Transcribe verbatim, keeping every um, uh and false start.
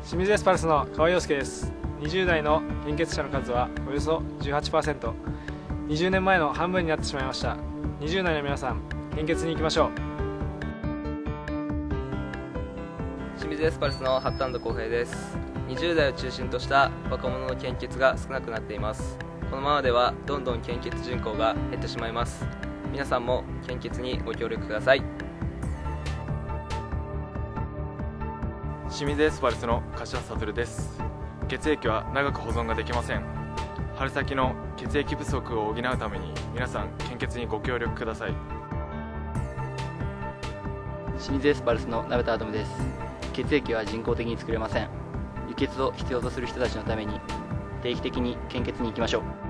清水エスパルスの川合陽介です。にじゅう代の献血者の数はおよそ じゅうはちパーセント、にじゅうねんまえの半分になってしまいました。にじゅう代の皆さん、献血に行きましょう。 清水エスパルスの八田浩平です。にじゅう代を中心とした若者の献血が少なくなっています。このままではどんどん献血人口が減ってしまいます。皆さんも献血にご協力ください。 清水エスパルスの柏悟です。血液は長く保存ができません。春先の血液不足を補うために皆さん献血にご協力ください。 清水エスパルスの鍋田アトムです。血液は人工的に作れません。輸血を必要とする人たちのために定期的に献血に行きましょう。